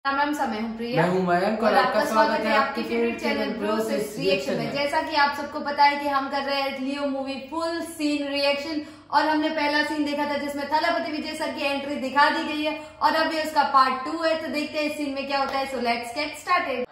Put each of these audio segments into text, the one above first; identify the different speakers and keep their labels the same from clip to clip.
Speaker 1: राम राम सा, मैं हूँ प्रिया।
Speaker 2: मैं हूँ मयंक
Speaker 1: और आपका स्वागत है आपके फेवरेट चैनल ब्रोस रिएक्शन में। जैसा कि आप सबको पता है कि हम कर रहे हैं Leo movie full scene reaction, और हमने पहला सीन देखा था जिसमें थलापति विजय सर की एंट्री दिखा दी गई है, और अभी उसका पार्ट 2 है। तो देखते हैं इस सीन में क्या होता है। So let's get started.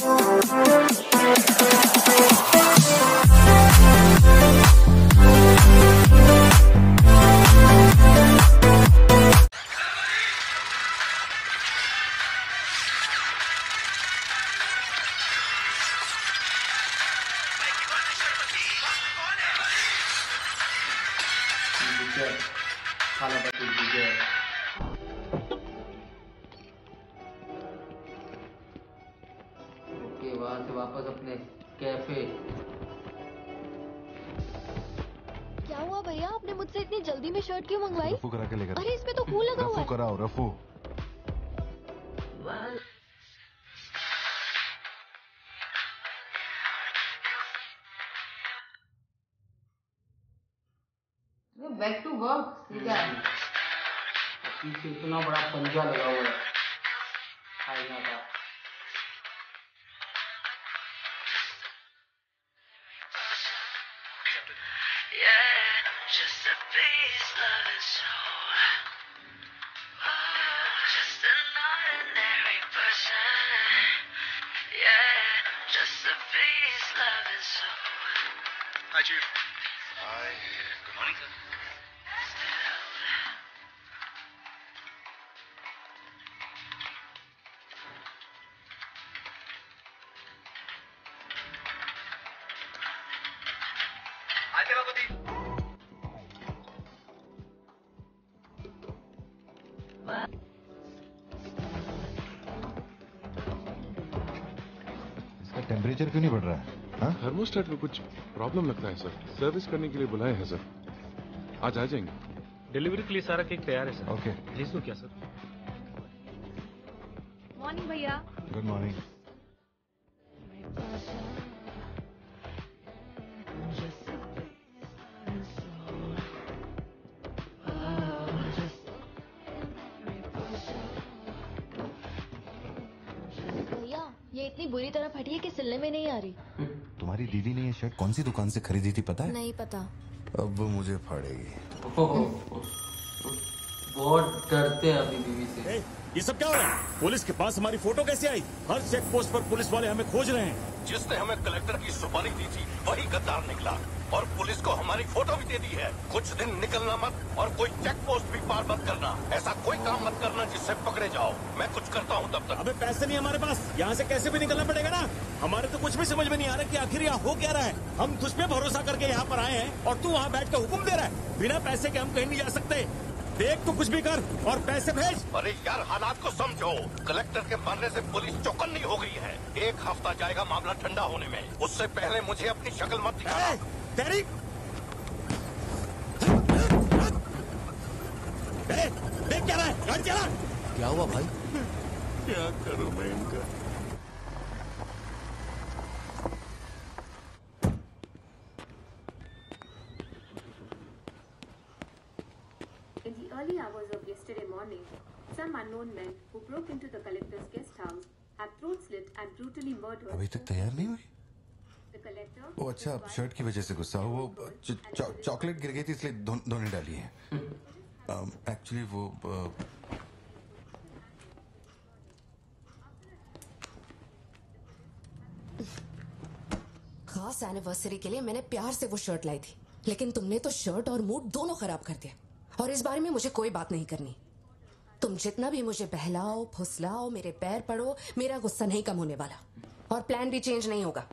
Speaker 2: Thalapathy Vijay okay, वहां से वापस अपने कैफे।
Speaker 3: क्या हुआ भैया, आपने मुझसे इतनी जल्दी में शर्ट क्यों मंगवाई?
Speaker 4: रफू करा के लेकर।
Speaker 3: अरे इसमें तो फूल लगा हुआ है।
Speaker 4: रफू कराओ, रफू।
Speaker 1: Back to work.
Speaker 2: पीछे इतना बड़ा पंजा लगा हुआ है आईना का।
Speaker 5: Hi, Chief. Hi. Good morning, sir. Hi, Thalapathi.
Speaker 4: इसका टेम्परेचर क्यों नहीं बढ़ रहा है? हाँ?
Speaker 6: थर्मोस्टेट में कुछ प्रॉब्लम लगता है सर। सर्विस करने के लिए बुलाए हैं सर। आज आ जाएंगे।
Speaker 5: डिलीवरी के लिए सारा केक तैयार है सर।
Speaker 4: ओके।
Speaker 5: भेज दूं क्या सर?
Speaker 3: मॉर्निंग भैया।
Speaker 4: Good morning.
Speaker 3: भैया ये इतनी बुरी तरह फटी है कि सिलने में नहीं आ रही।
Speaker 4: तुम्हारी दीदी ने ये शर्ट कौन सी दुकान से खरीदी थी पता है?
Speaker 3: नहीं पता।
Speaker 4: अब वो मुझे फाड़ेगी।
Speaker 2: बहुत डरते हैं अभी बीवी से।
Speaker 7: ये सब क्या हो रहा है? पुलिस के पास हमारी फोटो कैसे आई? हर चेक पोस्ट पर पुलिस वाले हमें खोज रहे हैं।
Speaker 8: जिसने हमें कलेक्टर की सुपारी दी थी वही गद्दार निकला, और पुलिस को हमारी फोटो भी दे दी है। कुछ दिन निकलना मत, और कोई चेक पोस्ट भी पार मत करना। ऐसा कोई काम मत करना जिससे पकड़े जाओ। मैं कुछ करता हूँ तब तक।
Speaker 7: अबे पैसे नहीं हमारे पास, यहाँ से कैसे भी निकलना पड़ेगा ना। हमारे तो कुछ भी समझ में नहीं आ रहा कि आखिर यहाँ हो क्या रहा है। हम तुझ पे भरोसा करके यहाँ पर आए हैं और तू वहाँ बैठ कर हुक्म दे रहा है। बिना पैसे के हम कहीं नहीं जा सकते। देख तो कुछ भी कर और पैसे भेज।
Speaker 8: अरे यार, हालात को समझो। कलेक्टर के मरने से पुलिस चौकन्नी हो गई है। 1 हफ्ता जाएगा मामला ठंडा होने में। उससे पहले मुझे अपनी शक्ल मत दिखाना।
Speaker 7: तेरी देख क्या रहा है? गाड़ी चला।
Speaker 4: क्या हुआ भाई?
Speaker 7: क्या करूं मैं इनका?
Speaker 9: In the early hours of yesterday morning, some unknown men who broke into the collector's guest house have throat slit and brutally murdered.
Speaker 4: अभी तक तैयार नहीं हुई?
Speaker 9: The collector.
Speaker 4: वो अच्छा, शर्ट की वजह से गुस्सा हो। वो चॉकलेट गिर गई थी इसलिए धोने डाली है। एक्चुअली वो
Speaker 10: खास एनिवर्सरी के लिए मैंने प्यार से वो शर्ट लाई थी, लेकिन तुमने तो शर्ट और मूड दोनों खराब कर दिया। और इस बारे में मुझे कोई बात नहीं करनी। तुम जितना भी मुझे बहलाओ फुसलाओ, मेरे पैर पड़ो, मेरा गुस्सा नहीं कम होने वाला, और प्लान भी चेंज नहीं होगा।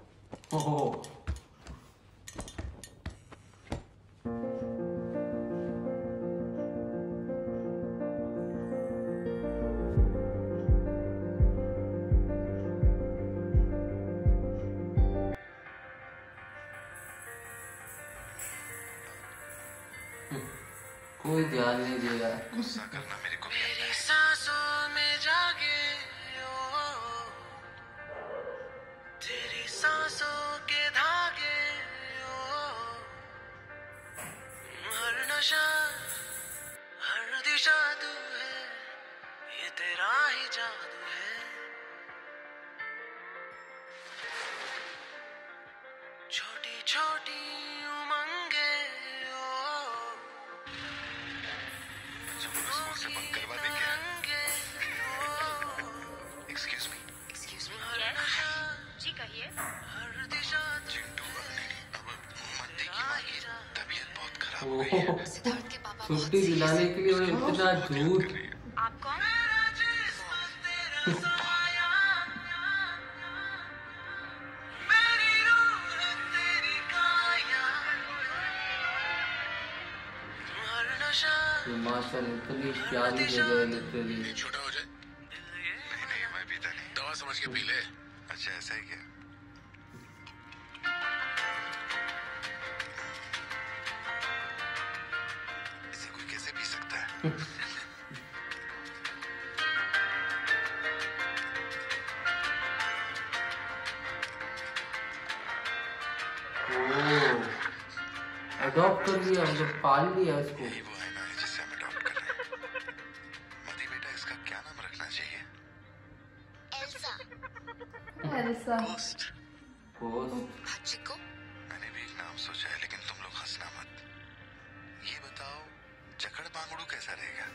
Speaker 2: कोई ध्यान नहीं देगा।
Speaker 5: गुस्सा करना मेरे को मेरी सांसों में जागे ओ, तेरी सांसों के धागे ओ, हर नशा हर दिशा तू है, ये तेरा ही जादू है। छोटी उमंगे
Speaker 4: स्कूल से बंक करवा दे क्या? Excuse me.
Speaker 9: जी कहिए।
Speaker 5: हर दिशा
Speaker 4: चिंटू अब मंदी की माँ की तबीयत बहुत खराब हो गई है।
Speaker 10: सिद्धार्थ के पापा
Speaker 2: छुट्टी दिलाने के लिए वो इतना झूठ।
Speaker 9: आप कौन?
Speaker 2: हिमाचल इतनी प्यारी जगह है लिटरली।
Speaker 4: छोटा हो जाए। नहीं मैं पीता नहीं। दवा समझ के पी ले। अच्छा ऐसा ही क्या? इसे कोई कैसे पी सकता है?
Speaker 2: अडॉप्ट कर लिया, मतलब पाल लिया इसको।
Speaker 4: यही वो है ना जिससे हम अडॉप्ट कर रहे हैं। मती बेटा इसका क्या नाम रखना चाहिए?
Speaker 1: एल्सा।
Speaker 2: पोस्ट।
Speaker 10: बच्ची को
Speaker 4: मैंने भी एक नाम सोचा है लेकिन तुम लोग हंसना मत। ये बताओ जकड़ बांगड़ू कैसा रहेगा?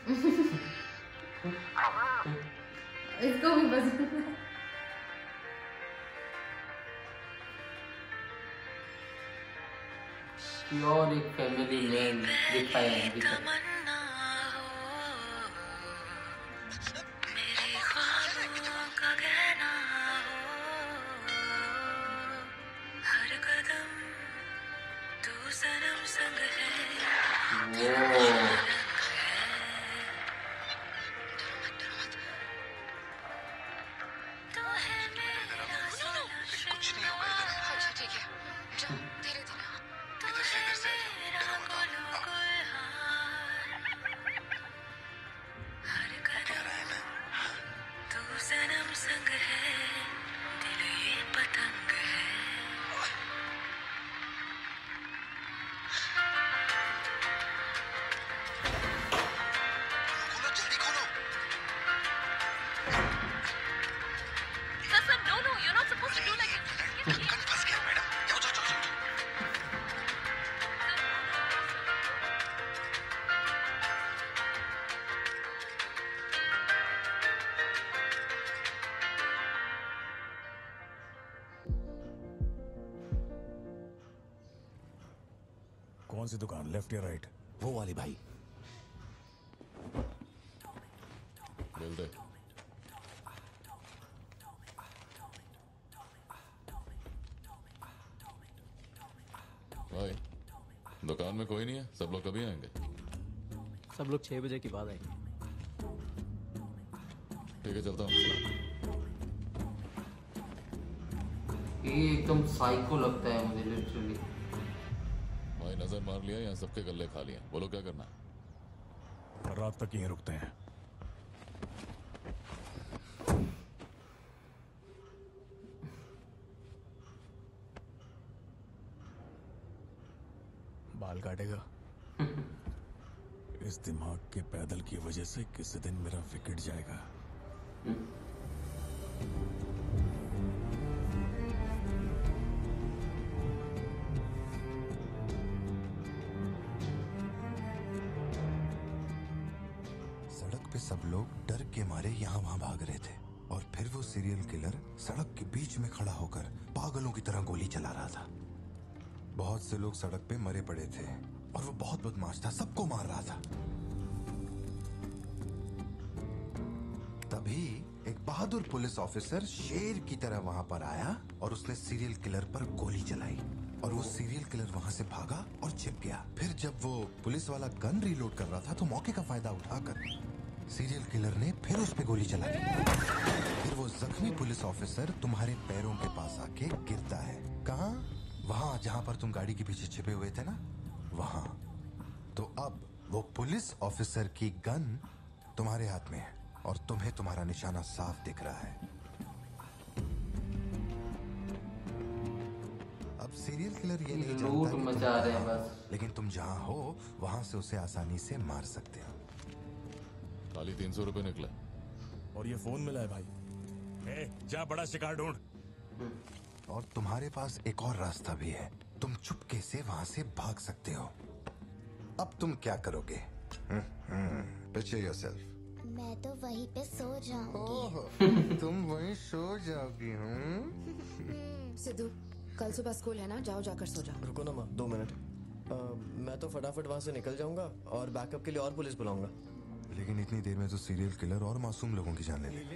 Speaker 1: इसको भी पसंद है।
Speaker 2: प्योर एक फैमिली मैन दिखाया है दिखाया।
Speaker 5: तमन्ना हो मेरे ख्वाबों का कहना हो हर कदम तू सनम संग है। तो है मेरा
Speaker 4: कुछ नहीं होगा इधर।
Speaker 10: अच्छा ठीक है, जाओ धीरे धीरे।
Speaker 4: इधर से डरो मत। कह रहा है ना?
Speaker 5: तू सनम संग है दिल ये पतंग है।
Speaker 4: खोलो जल्दी खोलो।
Speaker 9: Sir no no you are not supposed to do like
Speaker 4: ढक्कन फंस गया मैडम। जाओ जाओ जाओ जाओ।
Speaker 7: कौन सी दुकान, लेफ्ट या राइट?
Speaker 8: वो वाली भाई।
Speaker 6: मिल दे। भाई दुकान में कोई नहीं है, सब लोग कभी आएंगे?
Speaker 11: सब लोग 6 बजे के बाद आएंगे।
Speaker 6: ठीक है चलता हूँ।
Speaker 2: ये एकदम साइको लगता है मुझे लिटरली।
Speaker 6: भाई नजर मार लिया, यहाँ सबके गल्ले खा लिए। बोलो क्या करना है?
Speaker 7: रात तक यहीं रुकते हैं। बाल काटेगा? इस दिमाग के पैदल की वजह से किसी दिन मेरा विकेट जाएगा।
Speaker 4: सड़क पे सब लोग डर के मारे यहाँ वहाँ भाग रहे थे और फिर वो सीरियल किलर सड़क के बीच में खड़ा होकर पागलों की तरह गोली चला रहा था। बहुत से लोग सड़क पे मरे पड़े थे और वो बहुत बदमाश था, सबको मार रहा था। तभी एक बहादुर पुलिस ऑफिसर शेर की तरह वहां पर आया और उसने सीरियल किलर पर गोली चलाई और वो सीरियल किलर वहां से भागा और छिप गया। फिर जब वो पुलिस वाला गन रीलोड कर रहा था तो मौके का फायदा उठाकर सीरियल किलर ने फिर उस पे गोली चला दी। फिर वो जख्मी पुलिस ऑफिसर तुम्हारे पैरों के पास आके गिरता है। कहाँ? वहां जहां पर तुम गाड़ी के पीछे छिपे हुए थे ना, वहां। तो अब वो पुलिस ऑफिसर की गन तुम्हारे हाथ में है और तुम्हें तुम्हारा निशाना साफ दिख रहा है। अब सीरियल किलर ये नहीं जानता
Speaker 2: लूट
Speaker 4: कि तुम
Speaker 2: मचा रहे हैं
Speaker 4: कहाँ हो,
Speaker 2: बस।
Speaker 4: लेकिन तुम जहां हो वहां से उसे आसानी से मार सकते हो।
Speaker 6: खाली 300 रुपए निकले।
Speaker 7: और ये फोन मिला है भाई। जा बड़ा शिकार ढूंढ।
Speaker 4: और तुम्हारे पास एक और रास्ता भी है। तुम चुपके से वहां से भाग सकते हो। अब तुम क्या करोगे? Picture yourself.
Speaker 3: मैं तो वहीं पे सो जाऊंगी।
Speaker 4: तुम वहीं सो जाओगी?
Speaker 10: सिद्धू, कल सुबह स्कूल है ना, जाओ जाकर सो जाओ।
Speaker 11: रुको ना माँ, 2 मिनट। मैं तो फटाफट वहाँ से निकल जाऊंगा और बैकअप के लिए और पुलिस बुलाऊंगा।
Speaker 4: लेकिन इतनी देर में तो सीरियल किलर और मासूम लोगों की जान ले ले।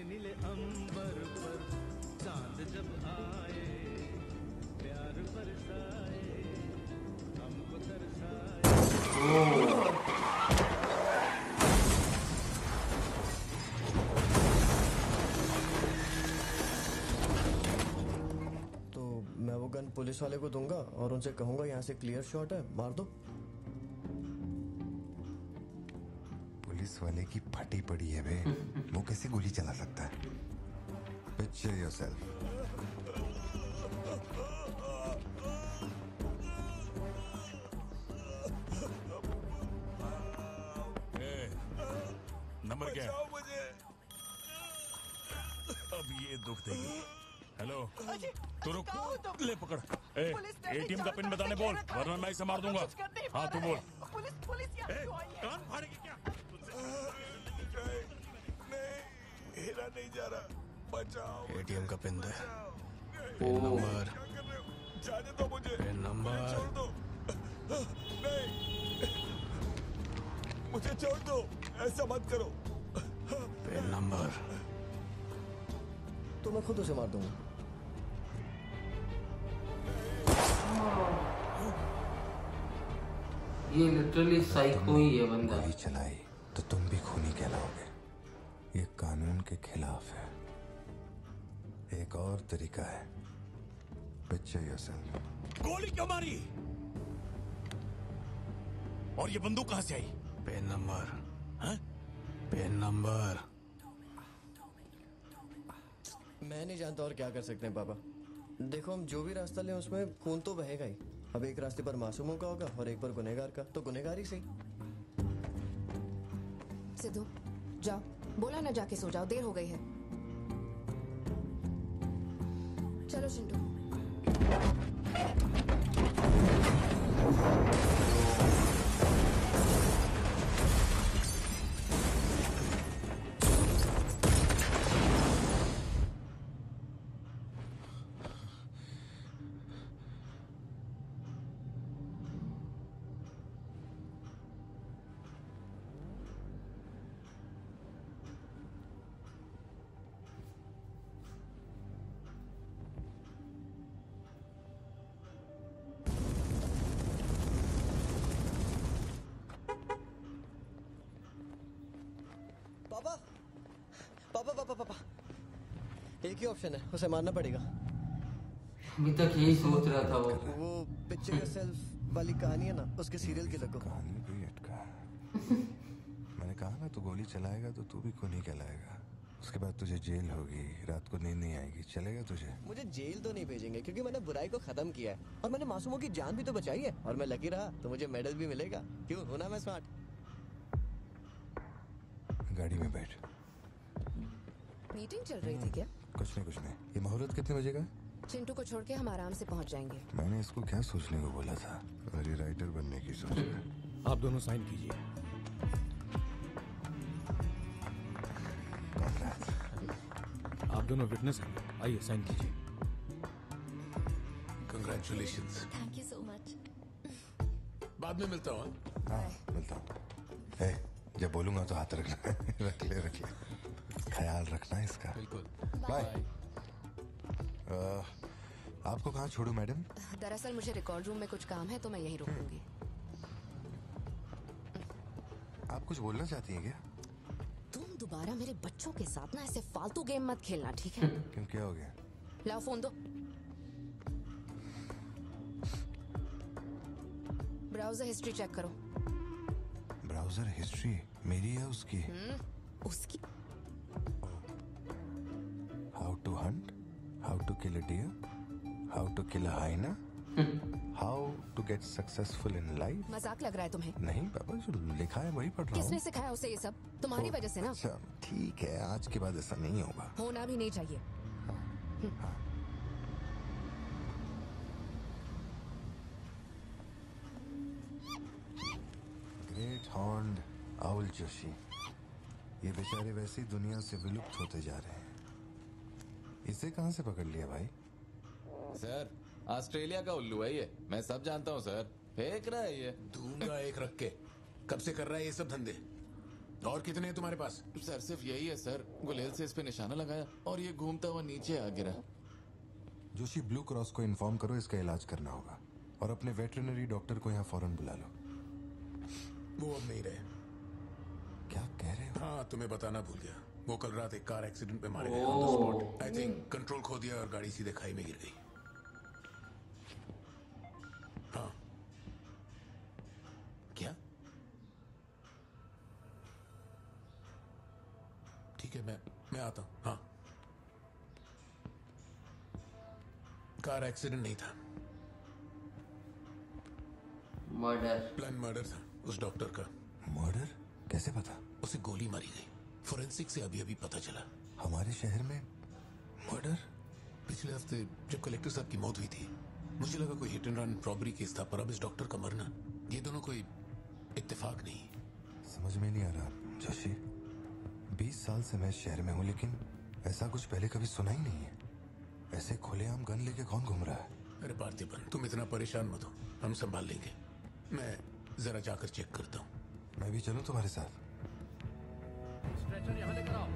Speaker 11: मैं वो गन पुलिस वाले को दूंगा और उनसे कहूंगा यहाँ से क्लियर शॉट है, मार दो।
Speaker 4: पुलिस वाले की फटी पड़ी है बे, वो कैसे गोली चला सकता है? Picture yourself.
Speaker 7: नंबर क्या है? अब ये दुख देगी। हेलो, तू रुक, ले पकड़। एटीएम का पिन बताने बोल, वरना मैं इसे मार दूंगा। हाँ तू बोल। कान फाड़ेगी क्या?
Speaker 8: हिला नहीं जा रहा, बचाओ।
Speaker 11: एटीएम का पिन दे। Pin number.
Speaker 8: जाने दो मुझे।
Speaker 11: Pin number.
Speaker 8: छोड़ दो। नहीं, मुझे छोड़ दो, ऐसा मत करो।
Speaker 11: Pin number. तो मैं खुद उसे मार दूंगा।
Speaker 2: ये लिटरली साइको ही है बंदा।
Speaker 4: गोली चलाई तो तुम भी खूनी कहलाओगे। ये कानून के खिलाफ है। एक और तरीका है। Picture yourself.
Speaker 7: गोली क्यों मारी? और ये बंदूक कहाँ से आई?
Speaker 11: Pin number. हाँ? Pin number. मैं नहीं जानता और क्या कर सकते हैं पापा। देखो, हम जो भी रास्ता लें उसमें खून तो बहेगा ही। अब एक रास्ते पर मासूमों का होगा और एक पर गुनहगार का, तो गुनहगार ही सही।
Speaker 10: सिद्धू, जाओ, बोला ना जाके सो जाओ, देर हो गई है। चलो चिंटू।
Speaker 11: पापा, एक ही ऑप्शन है, उसे मारना पड़ेगा।
Speaker 2: अभी तक यही सोच रहा था
Speaker 11: वो पिक्चर योरसेल्फ वाली कहानी है ना, उसके सीरियल किलर को।
Speaker 4: कहानी भी अटका। मैंने कहा ना, तू गोली चलाएगा तो तू भी खूनी कहलाएगा। उसके बाद तुझे जेल होगी, रात को नींद नहीं आएगी। चलेगा तुझे?
Speaker 11: मुझे जेल तो नहीं भेजेंगे, क्योंकि मैंने बुराई को खत्म किया है और मैंने मासूमों की जान भी तो बचाई है। और मैं लकी रहा तो मुझे मेडल भी मिलेगा। क्यों, होना मैं स्मार्ट।
Speaker 4: गाड़ी में बैठ।
Speaker 10: मीटिंग चल रही थी क्या?
Speaker 4: कुछ नहीं। ये मुहूर्त कितने बजे का है?
Speaker 10: चिंटू को छोड़ के हम आराम से पहुंच जाएंगे।
Speaker 4: मैंने इसको क्या सोचने को बोला था? मेरी राइटर बनने की सोच है।
Speaker 7: आप दोनों साइन कीजिए। आप दोनों विटनेस हैं, आइए साइन कीजिए।
Speaker 8: Congratulations.
Speaker 3: Thank you so much.
Speaker 8: बाद में मिलता हूँ।
Speaker 4: हाँ, मिलता हूँ। जब बोलूंगा तो हाथ रखना। रख ले। ख्याल रखना इसका।
Speaker 11: बिल्कुल।
Speaker 4: बाय। आपको कहाँ छोड़ूं मैडम?
Speaker 10: दरअसल मुझे रिकॉर्ड रूम में कुछ काम है, तो मैं यहीं रुकूंगी।
Speaker 4: आप कुछ बोलना चाहती हैं क्या?
Speaker 10: तुम दोबारा मेरे बच्चों के साथ ना ऐसे फालतू गेम मत खेलना, ठीक है?
Speaker 4: क्यों, क्या हो गया?
Speaker 10: लाओ फोन दो। ब्राउजर हिस्ट्री चेक करो।
Speaker 4: ब्राउजर हिस्ट्री मेरी है उसकी?
Speaker 10: उसकी?
Speaker 4: How to hunt, how to kill a deer, how to kill a hyena, how to get successful in life.
Speaker 10: मजाक लग रहा है तुम्हें?
Speaker 4: नहीं पापा, जो लिखा है वही पढ़ रहा हूँ।
Speaker 10: किसने सिखाया उसे ये सब? तुम्हारी वजह से ना।
Speaker 4: अच्छा ठीक है, आज के बाद ऐसा नहीं होगा।
Speaker 10: होना भी नहीं चाहिए।
Speaker 4: हॉर्न्ड आउल जोशी, ये बेचारे वैसे ही दुनिया से विलुप्त होते जा रहे हैं। इसे कहां से पकड़ लिया भाई?
Speaker 12: सर ऑस्ट्रेलिया का उल्लू है ये, मैं सब जानता हूँ सर। फेंक रहा है ये।
Speaker 13: दूंगा एक रख के। कब से कर रहा है ये सब धंधे? और कितने हैं तुम्हारे पास?
Speaker 12: सर सिर्फ यही है सर। गुलेल से इस पे निशाना लगाया और ये घूमता हुआ नीचे आ गिरा।
Speaker 4: जोशी, ब्लू क्रॉस को इन्फॉर्म करो, इसका इलाज करना होगा। और अपने वेटरनरी डॉक्टर को यहाँ फौरन बुला लो।
Speaker 13: वो अब नहीं रहे।
Speaker 4: क्या कह रहे हो?
Speaker 13: हाँ, तुम्हें बताना भूल गया। वो कल रात एक कार एक्सीडेंट में मारे गए on the spot. I think control खो दिया और गाड़ी सीधे खाई में गिर गई। हाँ। क्या? ठीक है, मैं आता हूँ। हाँ। कार एक्सीडेंट नहीं था,
Speaker 2: मर्डर।
Speaker 13: प्लान मर्डर था उस डॉक्टर का।
Speaker 4: मर्डर? कैसे पता?
Speaker 13: उसे गोली मारी गई। फोरेंसिक से अभी अभी पता चला।
Speaker 4: हमारे शहर में मर्डर?
Speaker 13: पिछले हफ्ते जब कलेक्टर साहब की मौत हुई थी, मुझे लगा कोई hit and run robbery case था, पर अब इस डॉक्टर का मरना, ये दोनों कोई इत्तेफाक नहीं।
Speaker 4: समझ में नहीं आ रहा जोशी। 20 साल से मैं इस शहर में हूँ, लेकिन ऐसा कुछ पहले कभी सुना ही नहीं है। ऐसे खुलेआम गन लेके कौन घूम रहा है?
Speaker 13: अरे पार्थिवन, तुम इतना परेशान मत हो, हम संभाल लेंगे। मैं जरा जाकर चेक करता हूँ।
Speaker 4: मैं भी चलूं तुम्हारे साथ?
Speaker 2: स्ट्रेचर यहाँ लेकर आओ।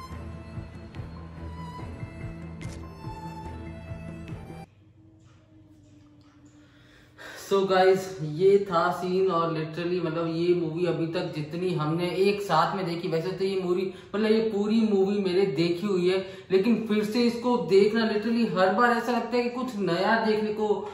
Speaker 2: सो गाइस, ये था सीन। और लिटरली मतलब ये मूवी अभी तक जितनी हमने एक साथ में देखी, वैसे तो ये मूवी मतलब ये पूरी मूवी मेरे देखी हुई है, लेकिन फिर से इसको देखना लिटरली हर बार ऐसा लगता है कि कुछ नया देखने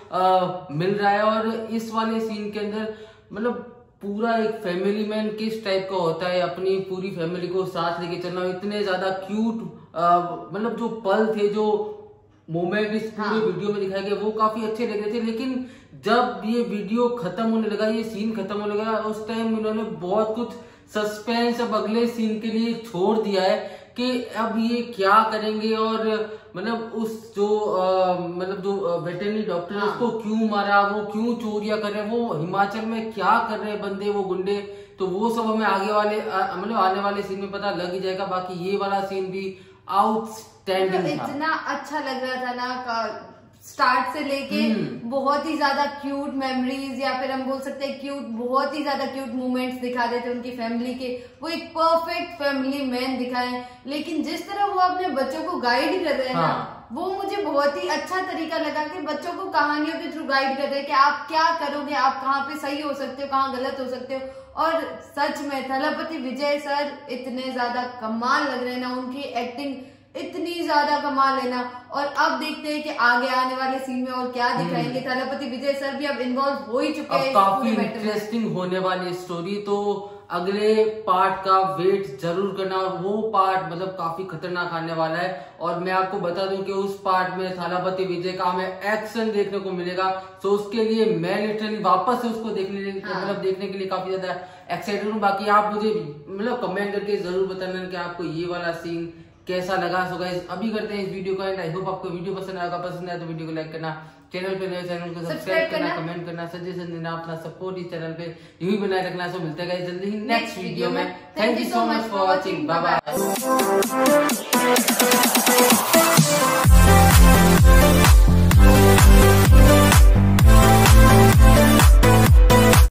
Speaker 2: को मिल रहा है। और इस वाले सीन के अंदर मतलब पूरा एक फैमिली मैन किस टाइप का होता है, अपनी पूरी फैमिली को साथ लेके चलना। इतने ज्यादा क्यूट मतलब जो पल थे, जो मोमेंट इस पूरे वीडियो में दिखाए गए, वो काफी अच्छे लग रहे थे। लेकिन जब ये वीडियो खत्म होने लगा, ये सीन खत्म होने लगा, उस टाइम इन्होंने बहुत कुछ सस्पेंस अब अगले सीन के लिए छोड़ दिया है कि अब ये क्या करेंगे। और मतलब उस जो मतलब जो वेटरनरी डॉक्टर है उसको क्यों मारा, वो क्यों चोरियां कर रहे हैं, वो हिमाचल में क्या कर रहे हैं बंदे, वो गुंडे, तो वो सब हमें आगे वाले मतलब आने वाले सीन में पता लग ही जाएगा। बाकी ये वाला सीन भी आउटस्टैंडिंग था।
Speaker 1: इतना अच्छा लग रहा था ना, स्टार्ट से लेके बहुत ही ज्यादा क्यूट मेमोरीज, या फिर हम बोल सकते हैं क्यूट, बहुत ही ज्यादा क्यूट मोमेंट्स दिखा देते उनकी फैमिली के। वो एक परफेक्ट फैमिली मैन दिखाए, लेकिन जिस तरह वो अपने बच्चों को गाइड कर रहे हैं ना, वो मुझे बहुत ही अच्छा तरीका लगा कि बच्चों को कहानियों के थ्रू गाइड कर रहे हैं कि आप क्या करोगे, आप कहाँ पे सही हो सकते हो, कहाँ गलत हो सकते हो। और सच में थलपति विजय सर इतने ज्यादा कमाल लग रहे हैं ना, उनकी एक्टिंग इतनी ज्यादा कमाल है ना। और अब देखते हैं कि आगे आने वाले सीन में और क्या दिखाएंगे। थलपति विजय सर भी अब इन्वॉल्व हो ही चुके हैं।
Speaker 2: काफी इंटरेस्टिंग होने वाली स्टोरी, तो अगले पार्ट का वेट जरूर करना। और वो पार्ट मतलब काफी खतरनाक आने वाला है। और मैं आपको बता दूं कि उस पार्ट में थलपति विजय का हमें एक्शन देखने को मिलेगा, तो उसके लिए मैं लिटरली वापस से उसको देखने के लिए काफी ज्यादा एक्साइटेड हूँ। बाकी आप मुझे मतलब कमेंट करके जरूर बताना कि आपको ये वाला सीन कैसा लगा। सो गाइस, अभी करते हैं इस वीडियो का एंड। आई होप आपको वीडियो पसंद आएगा। पसंद आया तो वीडियो को लाइक करना, चैनल पे नए चैनल को सब्सक्राइब करना, कमेंट करना, सजेशन देना, अपना सपोर्ट इस चैनल पे यूं ही बनाए रखना। सो मिलते हैं जल्दी ही नेक्स्ट वीडियो में। Thank you so much for watching. Bye bye.